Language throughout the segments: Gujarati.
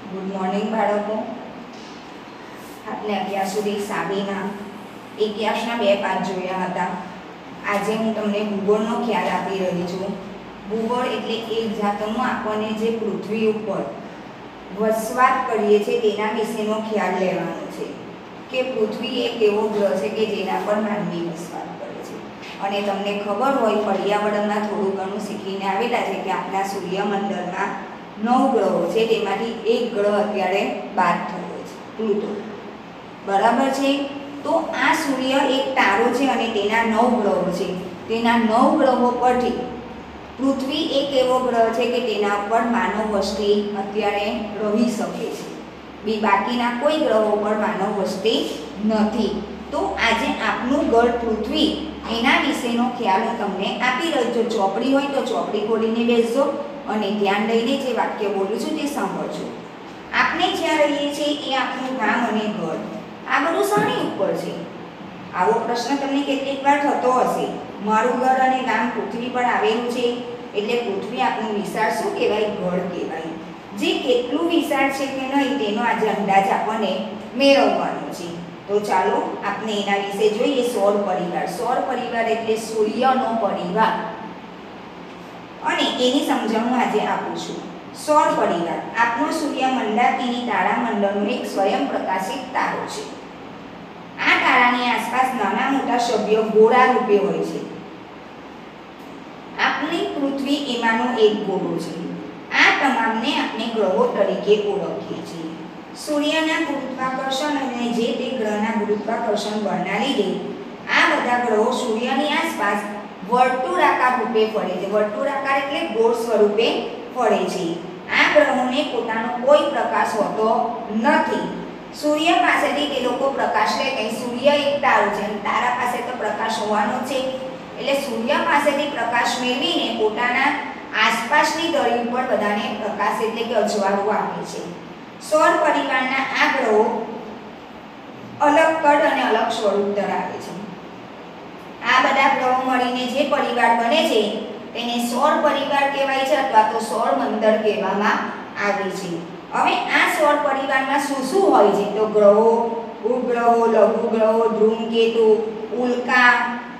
ગુડ મોર્નિંગ બાળકો. આપણે અત્યાર સુધી સાબીના ઇતિહાસના 2 પાઠ જોયા હતા. આજે હું તમને ભૂગોળનો ખ્યાલ આપી રહી છું. ભૂગોળ એટલે એક જાતનું આપણને જે પૃથ્વી ઉપર વસવાટ કરીએ છીએ તેના વિશેનો ખ્યાલ લેવાનો છે કે પૃથ્વી એક એવો ગ્રહ છે કે જેના પર માનવી વસવાટ કરે છે. અને તમને ખબર હોય પર્યાવરણમાં થોડું ઘણું શીખીને આવેલા છે કે આપણા સૂર્યમંડળમાં 9 ગ્રહો છે, તેમાંથી એક ગ્રહ અત્યારે બાદ થયો છે, પ્લુટો. બરાબર છે. તો આ સૂર્ય એક તારો છે અને તેના 9 ગ્રહો છે. તેના 9 ગ્રહો પરથી પૃથ્વી એક એવો ગ્રહ છે કે તેના પર માનવ વસ્તી અત્યારે રહી શકે છે. બાકીના કોઈ ગ્રહો પર માનવ વસ્તી નથી. તો આજે આપનું ગ્રહ પૃથ્વી એના વિશેનો ખ્યાલ હું તમને આપી રહ્યો છું. ચોપડી હોય તો ચોપડી ખોલીને બેસજો અને ધ્યાન દઈને જે વાક્ય બોલું છું તે સાંભળજો. આપણે જ્યાં રહીએ છીએ એ આપણું ગામ અને ઘર, આ બધું શાની ઉપર છે? આવો પ્રશ્ન તમને કેટલીક વાર થતો હશે. મારું ઘર અને ગામ પૃથ્વી પર આવેલું છે એટલે પૃથ્વી આપણું વિશાળ શું કહેવાય? ઘર કહેવાય. જે કેટલું વિશાળ છે કે નહીં તેનો આજે અંદાજ આપણને મેળવવાનો છે. તો ચાલો આપણે એના વિશે જોઈએ. સૌર પરિવાર. સૌર પરિવાર એટલે સૂર્યનો પરિવાર અને એની સમજણ હું આજે આપું છું. સૌર પરિવાર આપણો સૂર્ય મંદાકિની તારામંડળનો એક સ્વયં પ્રકાશિત તારો છે. આ તારાની આસપાસ નાના મોટા સભ્યો ગોળા રૂપે હોય છે. આપણી પૃથ્વી એમાંનો એક ગોળો છે. આ તમામને આપણે ગ્રહો તરીકે ઓળખીએ છીએ. સૂર્યના ગુરુત્વાકર્ષણ અને જે તે ગ્રહના ગુરુત્વાકર્ષણ બળના લીધે આ બધા ગ્રહો સૂર્યની આસપાસ વર્તુળાકાર રૂપે ફરે છે. વર્તુળાકાર એટલે ગોળ સ્વરૂપે ફરે છે. આ ગ્રહોને પોતાનો કોઈ પ્રકાશ હોતો નથી. સૂર્ય પાસેથી તે લોકો પ્રકાશ લે કે સૂર્ય એક તારો છે અને તારા પાસે તો પ્રકાશ હોવાનો છે. એટલે સૂર્ય પાસેથી પ્રકાશ મેળવીને પોતાના આસપાસની ધરી ઉપર બધાને પ્રકાશ એટલે કે અજવાળું આપે છે. સૌર પરિવારના આ ગ્રહો અલગ કદ અને અલગ સ્વરૂપ ધરાવે છે. આ બધા ગ્રહો મળીને જે પરિવાર બને છે તેને સૌર પરિવાર કહેવાય છે અથવા તો સૌર મંડળ કહેવામાં આવે છે. હવે આ સૌર પરિવારમાં શું શું હોય છે? તો ગ્રહો, ઉપગ્રહો, લઘુ ગ્રહો, ધૂમકેતુ, ઉલ્કા,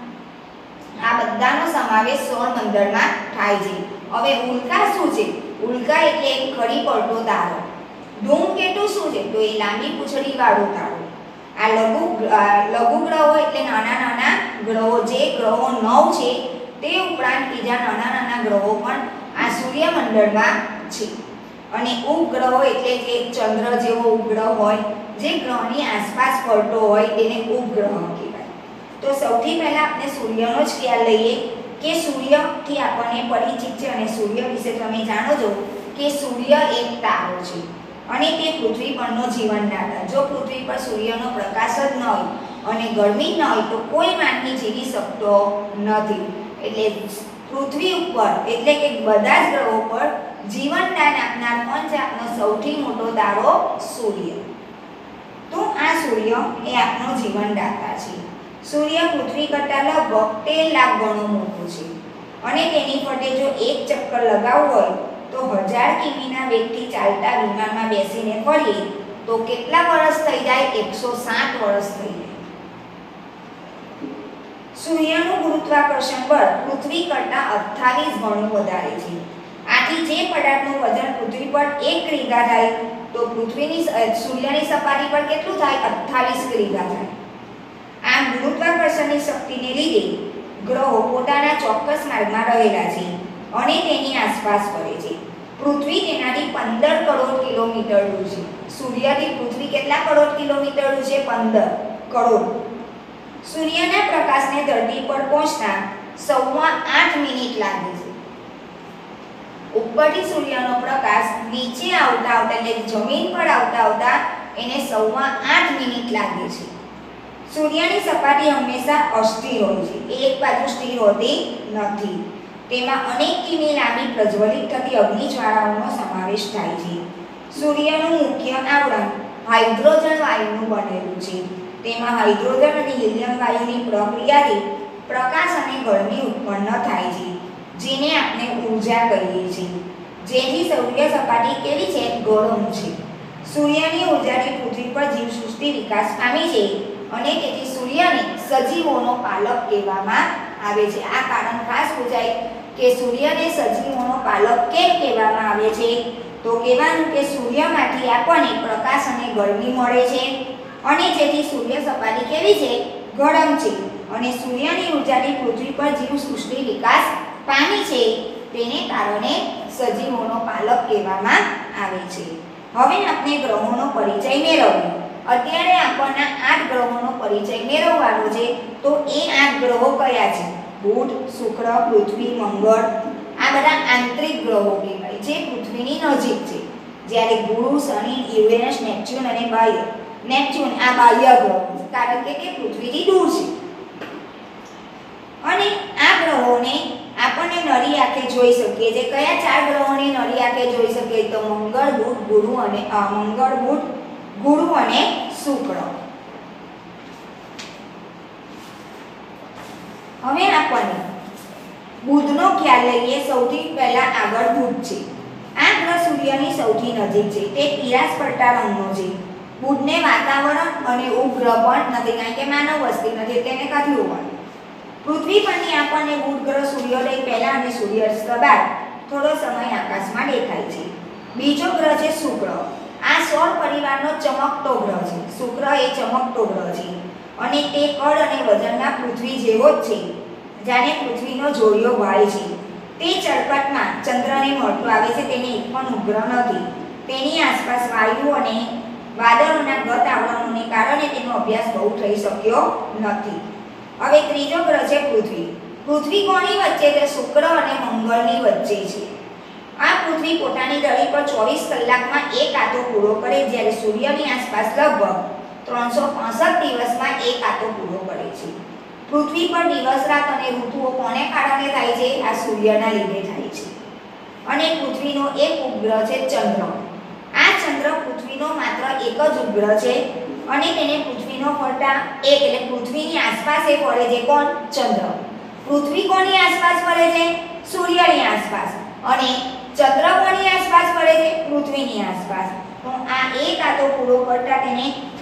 આ બધાનો સમાવેશ સૌર મંડળમાં થાય છે. હવે ઉલ્કા શું છે? ઉલ્કા એટલે એક ખરી પડતો તારો. ધૂમકેતુ શું છે? તો એ લાંબી પૂંછડી વાળો તારો. આ લઘુ ગ્રહો એટલે નાના નાના ગ્રહો. જે ગ્રહો 9 છે તે ઉપરાંત બીજા નાના નાના ગ્રહો પણ આ સૂર્યમંડળમાં છે. અને ઉપગ્રહો એટલે જે ચંદ્ર જેવો ઉપગ્રહ હોય, જે ગ્રહની આસપાસ ફરતો હોય તેને ઉપગ્રહ કહેવાય. તો સૌથી પહેલા આપણે સૂર્યનો જ ખ્યાલ લઈએ કે સૂર્યથી આપણને પરિચિત છે અને સૂર્ય વિશે તમે જાણો છો કે સૂર્ય એક તારો છે અને તે પૃથ્વી પરનો જીવનદાતા. જો પૃથ્વી પર સૂર્યનો પ્રકાશ જ ન હોય અને ગરમી ન હોય તો કોઈ માનવી જીવી શકતો નથી. એટલે પૃથ્વી ઉપર એટલે કે બધા જ ગ્રહો પર જીવનદાન આપનાર પંચઆપનો સૌથી મોટો તારો સૂર્ય. તો આ સૂર્ય એ આપનો જીવનદાતા છે. સૂર્ય પૃથ્વી કરતાં લગભગ 13 લાખ ગણો મોટો છે અને તેની ફરતે જો એક ચક્કર લગાવવું હોય તો 1000 કિમીના વેગથી ચાલતા વિમાનમાં બેસીને ફરીએ તો કેટલા વર્ષ થઈ જાય? 107 વર્ષ થઈ જાય. સૂર્યનું ગુરુત્વાકર્ષણ બળ પૃથ્વી કરતાં 28 ગણું વધારે છે. આથી જે પદાર્થનું વજન પૃથ્વી પર 1 કિગ્રા થાય તો સૂર્યની સપાટી પર કેટલું થાય? 28 કિગ્રા થાય. આમ ગુરુત્વાકર્ષણની શક્તિને લીધે ગ્રહો પોતાના ચોક્કસ માર્ગમાં રહેલા છે અને તેની આસપાસ ફરે છે. પૃથ્વી તેનાથી 15 કરોડ કિલોમીટર દૂર છે. સૂર્યથી પૃથ્વી કેટલા કરોડ કિલોમીટર દૂર છે? 15 કરોડ. સૂર્યના પ્રકાશને ધરતી પર પહોંચતા 8.25 મિનિટ લાગે છે. ઉપરથી સૂર્યનો પ્રકાશ નીચે આવતા એટલે જમીન પર આવતા એને 8.25 મિનિટ લાગે છે. સૂર્યની સપાટી હંમેશા અસ્થિર હોય છે. એક બાજુ સ્થિર હોતી નથી. તેમાં અનેક કિમી લાંબી પ્રજ્વલિત થતી અગ્નિજ્વાળાઓનો સમાવેશ થાય છે. સૂર્યનું મુખ્ય આવરણ હાઇડ્રોજન વાયુનું બનેલું છે. તેમાં હાઇડ્રોજન અને હિલિયમ વાયુની પ્રક્રિયાથી પ્રકાશ અને ગરમી ઉત્પન્ન થાય છે, જેને આપણે ઊર્જા કહીએ છીએ. જેથી સૂર્ય સપાટી કેવી છે? ગરમ છે. સૂર્યની ઉર્જાથી પૃથ્વી પર જીવસૃષ્ટિ વિકાસ પામી છે અને તેથી સૂર્યને સજીવોનો પાલક કહેવામાં આવે છે. આ કારણ ખાસ પૂછાય કે સૂર્યને સજીવોનો પાલક કેમ કહેવામાં આવે છે? તો કહેવાનું કે સૂર્યમાંથી આપણને પ્રકાશ અને ગરમી મળે છે અને જેથી સૂર્ય સપાટી કેવી છે? ગરમ છે અને સૂર્યની ઉર્જાથી પૃથ્વી પર જીવસૃષ્ટિ વિકાસ પામી છે તેને કારણે સજીવોનો પાલક કહેવામાં આવે છે. હવે આપણે ગ્રહોનો પરિચય મેળવીએ. અત્યારે આપણને 8 ગ્રહોનો પરિચય મેળવવાનો છે. તો એ 8 ગ્રહો કયા છે? બુધ, શુક્ર, પૃથ્વી, મંગળ. આ બધા આંતરિક ગ્રહો કહેવાય જે પૃથ્વીની નજીક છે. જ્યારે ગુરુ, શનિ, યુરેનસ, નેપ્ચ્યુન અને બાહ્ય. નેપ્ચ્યુન આ બાહ્ય ગ્રહો કારણ કે તે પૃથ્વીથી દૂર છે. અને આ ગ્રહોને આપણને નરી આંખે જોઈ શકીએ છીએ. કયા 4 ગ્રહોને નરી આંખે જોઈ શકીએ? તો મંગળ, બુધ, ગુરુ અને શુક્ર. હવે આપણને બુધનો ખ્યાલ લઈએ. સૌથી પહેલા આગળ બુધ છે. આ ગ્રહ સૂર્યની સૌથી નજીક છે. તે પીળાશ પડતા રંગનો છે. બુધને વાતાવરણ અને ઉપગ્રહ પણ નથી કારણ કે માનવ વસ્તી નથી તેને કાઢી હોવાનું. પૃથ્વી પરની આપણને બુધ ગ્રહ સૂર્યોદય પહેલા અને સૂર્યાસ્ત બાદ થોડો સમય આકાશમાં દેખાય છે. બીજો ગ્રહ છે શુક્ર. આ સૌર પરિવારનો ચમકતો ગ્રહ છે. શુક્ર એ ચમકતો ગ્રહ છે અને તે કદ અને વજનમાં પૃથ્વી જેવો જ છે. જાણે પૃથ્વીનો જોડિયો ભાઈ છે. તે ચળકટમાં ચંદ્રને મળતો આવે છે. તેને એક પણ ઉપગ્રહ નથી. તેની આસપાસ વાયુ અને વાદળોના ગત આવરણોને કારણે તેનો અભ્યાસ બહુ થઈ શક્યો નથી. હવે ત્રીજો ગ્રહ છે પૃથ્વી. પૃથ્વી કોની વચ્ચે? તે શુક્ર અને મંગળની વચ્ચે છે. આ પૃથ્વી પોતાની ધરી પર 24 કલાકમાં એક આંટો પૂરો કરે જ્યારે સૂર્યની આસપાસ લગભગ 365 દિવસમાં એક આંટો પૂરો કરે છે. પૃથ્વી પર દિવસ રાત અને ઋતુઓ કોને કારણે થાય છે? આ સૂર્યના લીધે થાય છે. અને પૃથ્વીનો એક ઉપગ્રહ છે ચંદ્ર. આ ચંદ્ર પૃથ્વીનો માત્ર એક જ ઉપગ્રહ છે અને તેને પૃથ્વીનો ફરતા એટલે પૃથ્વીની આસપાસ એ ફરે છે. કોણ? ચંદ્ર. પૃથ્વી કોની આસપાસ ફરે છે? સૂર્યની આસપાસ. અને ચંદ્ર કોની આસપાસ ફરે છે? પૃથ્વીની આસપાસ. તો આ એક આંટો પૂરો કરતા તેને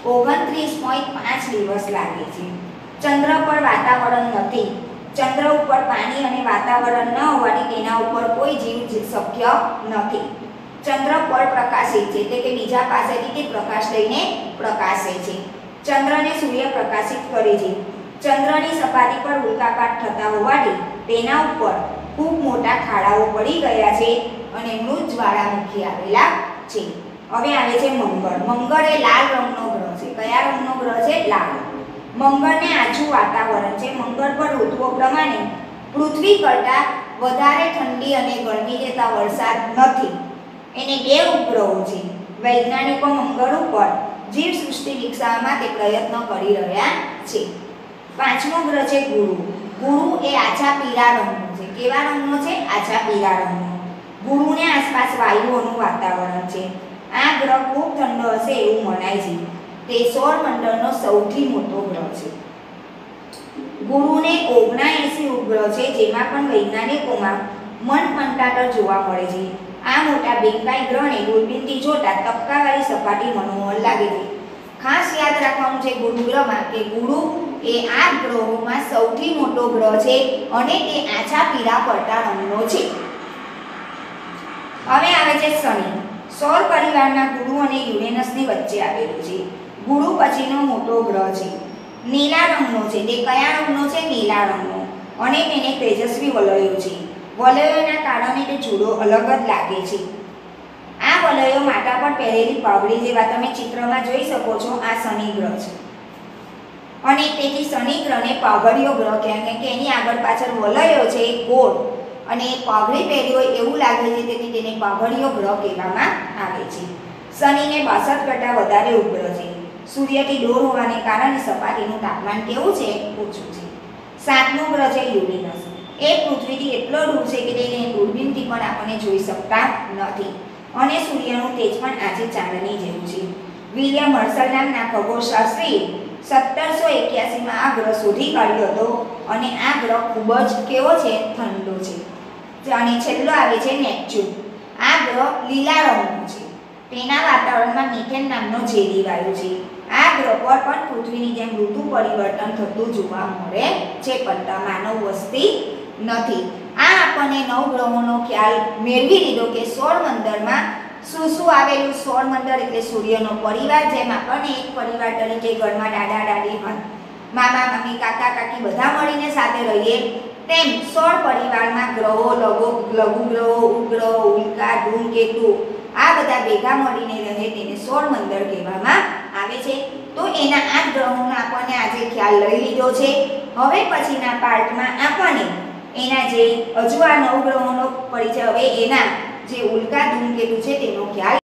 29.5 દિવસ લાગે છે. ચંદ્ર પર વાતાવરણ નથી. ચંદ્ર ઉપર પાણી અને વાતાવરણ ન હોવાથી તેના ઉપર કોઈ જીવ શક્ય નથી. ચંદ્ર પર પ્રકાશિત છે એટલે કે બીજા પાસેથી તે પ્રકાશ લઈને પ્રકાશે છે. ચંદ્રને સૂર્ય પ્રકાશિત કરે છે. ચંદ્રની સપાટી પર ઉલ્કાપાત થતા હોવાથી તેના ઉપર ખૂબ મોટા ખાડાઓ પડી ગયા છે અને મૃત જ્વાળામુખી આવેલા છે. હવે આવે છે મંગળ. મંગળ એ લાલ રંગનો ગ્રહ છે. કયા રંગનો ગ્રહ છે? લાલ. મંગળને આછું વાતાવરણ છે. મંગળ પર ઋતુઓ પ્રમાણે પૃથ્વી કરતાં વધારે ઠંડી અને ગરમી જતા વરસાદ નથી. એને 2 ઉપગ્રહો છે. વૈજ્ઞાનિકો મંગળ ઉપર જીવસૃષ્ટિ વિકસાવવા માટે પ્રયત્નો કરી રહ્યા છે. 5મો ગ્રહ છે ગુરુ. ગુરુ એ આછા પીળા રંગનો છે. કેવા રંગનો છે? આછા પીળા રંગનો. ગુરુને આસપાસ વાયુઓનું વાતાવરણ છે. આ ગ્રહ ખૂબ ઠંડો હશે એવું મનાય છે. તે સૌરમંડળનો સૌથી મોટો ગ્રહ છે. ગુરુને 79 ઉપગ્રહ છે જેમાં પણ વૈજ્ઞાનિકોમાં મનમંતાટર જોવા મળે છે. આ મોટા બેંકાઈ ગ્રહને દૂરબીનથી જોતા તબકાવાળી સપાટી મનોહર લાગે છે. ખાસ યાદ રાખવાનું છે ગુરુ ગ્રહમાં કે ગુરુ એ આ ગ્રહોમાં સૌથી મોટો ગ્રહ છે અને તે આછા પીળા પડતા રંગનો છે. હવે આવે છે શનિ. સૌર પરિવારના ગુરુ અને યુરેનસની વચ્ચે આવેલું છે. ગુરુ પછીનો મોટો ગ્રહ છે. નીલા રંગનો છે. તે કયા રંગનો છે? નીલા રંગનો. અને તેને તેજસ્વી વલયો છે. વલયોના કારણે તે જુદો અલગ જ લાગે છે. આ વલયો માથા પર પહેરેલી પાઘડી જેવા તમે ચિત્રમાં જોઈ શકો છો. આ શનિ ગ્રહ છે અને તેથી શનિ ગ્રહને પાઘડીયો ગ્રહ કહેવાય કે એની આગળ પાછળ વલયો છે ગોળ અને પાઘડી પહેરી હોય એવું લાગે છે તેથી તેને પાઘડીયો ગ્રહ કહેવામાં આવે છે. શનિને 62 કરતાં વધારે ઉપગ્રહ છે. સૂર્યથી દૂર હોવાને કારણે સપાટીનું તાપમાન કેવું છે? ઓછું છે. 7મો ગ્રહ છે યુરેનસ. એ પૃથ્વીથી એટલો દૂર છે કે તેને દૂરબીનથી પણ આપણને જોઈ શકતા નથી અને સૂર્યનું તેજ પણ આજે ચાંદની જેવું છે. વિલિયમ હર્શલ નામના ખગોળશાસ્ત્રીએ 1781માં આ ગ્રહ શોધી કાઢ્યો હતો અને આ ગ્રહ ખૂબ જ કેવો છે? ઠંડો છે. અને છેલ્લો આવે છે નેપ્ચ્યુન. આ ગ્રહ લીલા રંગનો છે. તેના વાતાવરણમાં મિથેન નામનો ઝેરી વાયુ છે. આ ગ્રહ પર પણ પૃથ્વીની જેમ ઋતુ પરિવર્તન થતું જોવા મળે છે, પણ માનવ વસ્તી નથી. આ આપણને નવગ્રહોનો ખ્યાલ મેળવી લીધો કે સૌરમંડળમાં શું શું આવેલું. સૌરમંડળ એટલે સૂર્યનો પરિવાર, જેમ આપણને એક પરિવાર તરીકે ઘરમાં દાદા દાદી, મામા મામી, કાકા કાકી બધા મળીને સાથે રહીએ, તેમ સૌર પરિવારમાં ગ્રહો, લઘુ ગ્રહો, ઉપગ્રહો, ઉલ્કા, ધૂમકેતુ આ બધા ભેગા મળીને રહે તેને સૌરમંડળ કહેવામાં આવે છે. તો એના 8 ગ્રહોનો આપણને આજે ખ્યાલ લઈ લીધો છે. હવે પછીના પાર્ટમાં આપણને એના જે હજુ આ 9 ગ્રહોનો પરિચય, હવે એના જે ઉલ્કા, ધૂમકેતુ છે તેનો ખ્યાલ